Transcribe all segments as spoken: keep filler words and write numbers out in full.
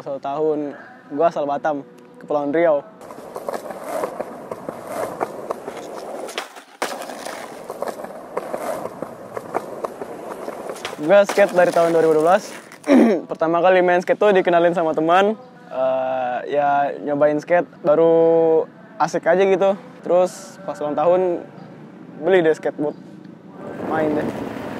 puluh satu tahun. Gue asal Batam, Kepulauan Riau. Gue skate dari tahun dua ribu dua belas. Pertama kali main skate tuh dikenalin sama teman. Uh, ya nyobain skate, baru asik aja gitu. Terus pas ulang tahun beli deh skateboard, main deh.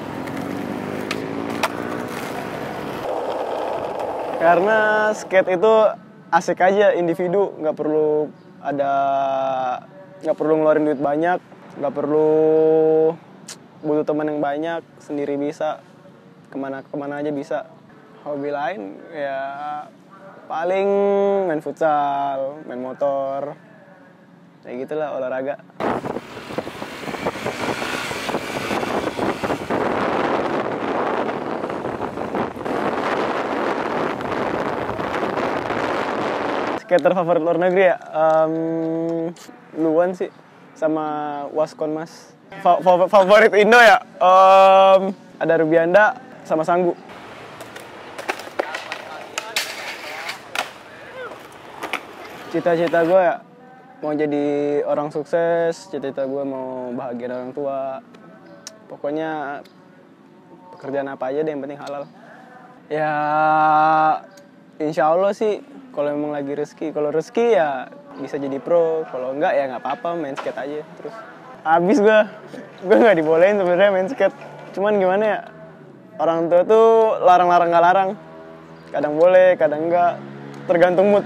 Karena skate itu asik aja, individu, nggak perlu ada, nggak perlu ngeluarin duit banyak, nggak perlu butuh teman yang banyak, sendiri bisa. Kemana kemana aja bisa. Hobi lain ya paling main futsal, main motor, kayak gitulah, olahraga. Skater favorit luar negeri ya, um, Luan sih, sama Waskon Mas. Fa fa favorit Indo ya, um, ada Rubianda sama Sanggu. Cita-cita gue ya mau jadi orang sukses, cita-cita gue mau bahagiain orang tua. Pokoknya pekerjaan apa aja deh yang penting halal. Ya insya Allah sih kalau emang lagi rezeki. Kalau rezeki ya bisa jadi pro, kalau enggak ya nggak apa-apa, main skate aja terus. Abis gue, gue nggak dibolehin sebenarnya main skate. Cuman gimana ya, orang tua tuh larang-larang nggak larang. Kadang boleh, kadang enggak, tergantung mood.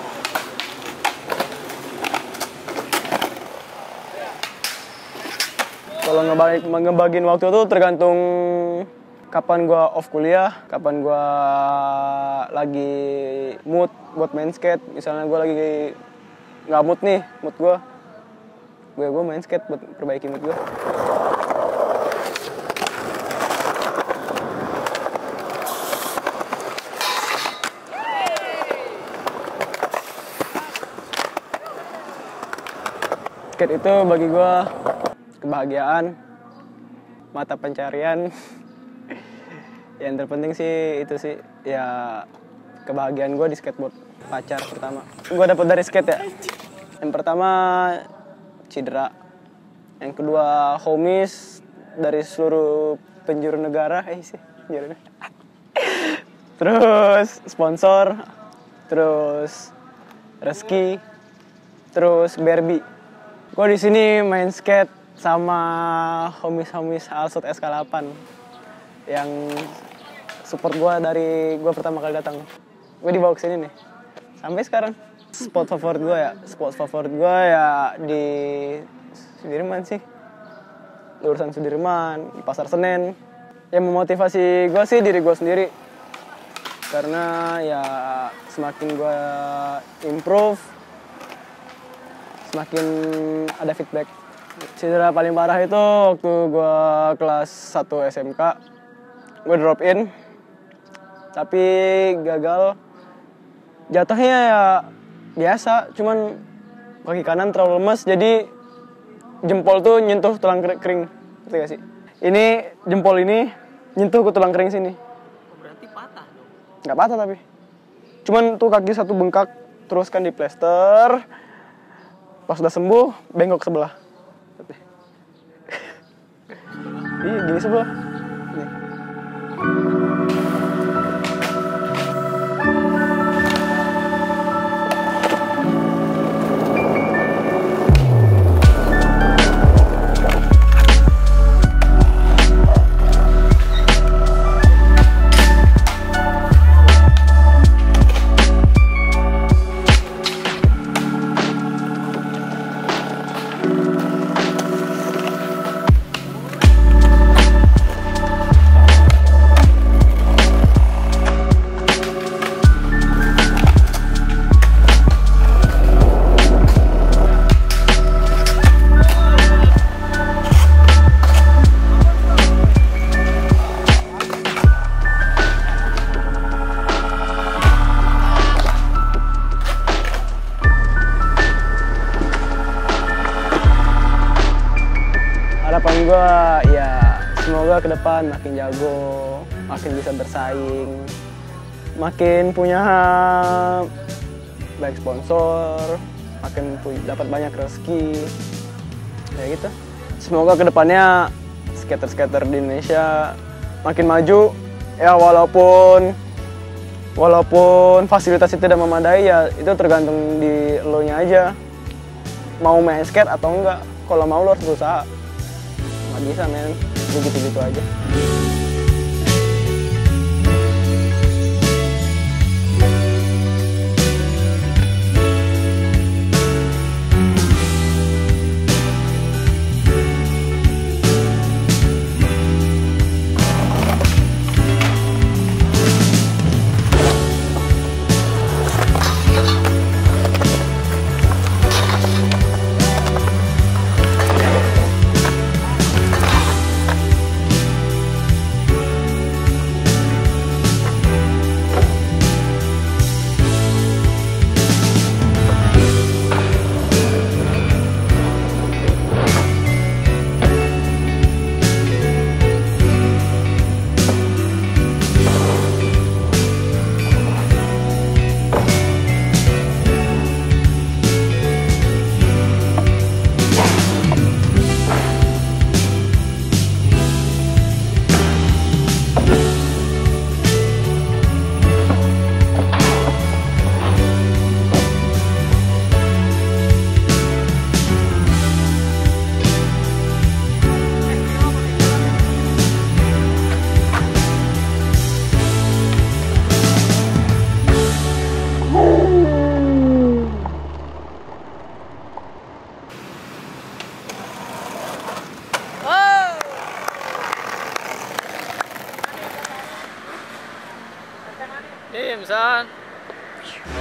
Kalau ngebagi, ngebagiin waktu tuh tergantung kapan gue off kuliah, kapan gue lagi mood buat main skate. Misalnya gue lagi nggak mood nih, mood gue, gue gue main skate buat perbaiki mood gue. Skate itu bagi gue kebahagiaan, mata pencarian. Yang terpenting sih itu sih ya, kebahagiaan gue di skateboard. Pacar pertama gue dapet dari skate ya, yang pertama cedera, yang kedua homies dari seluruh penjuru negara, eh sih penjuru. Terus sponsor, terus rezeki, terus Barbie. Gue di sini main skate sama homies-homies Alsut S K delapan yang support gue dari gue pertama kali datang. Gue dibawa ke sini nih sampai sekarang. Spot favorit gue ya, spot favorit gue ya di Sudirman sih, lurusan Sudirman, di Pasar Senen. Yang memotivasi gue sih diri gue sendiri, karena ya semakin gue improve, semakin ada feedback. Cedera paling parah itu waktu gue kelas satu S M K, gue drop in, tapi gagal. Jatuhnya ya biasa, cuman kaki kanan terlalu lemas, jadi jempol tuh nyentuh tulang kering, ngerti gak sih? Ini jempol ini nyentuh ke tulang kering sini. Berarti patah dong? Gak patah tapi, cuman tuh kaki satu bengkak, terus kan di plester. Pas udah sembuh, bengkok sebelah. Iya, gini sebelah. Nih. Harapan gue ya semoga ke depan makin jago, makin bisa bersaing, makin punya baik sponsor, makin pu- dapat banyak rezeki, kayak gitu. Semoga kedepannya skater-skater di Indonesia makin maju. Ya walaupun walaupun fasilitas itu tidak memadai, ya itu tergantung di lo nya aja. Mau main skate atau enggak. Kalau mau lo harus berusaha. Nggak bisa men, gitu-gitu aja. Dim, son.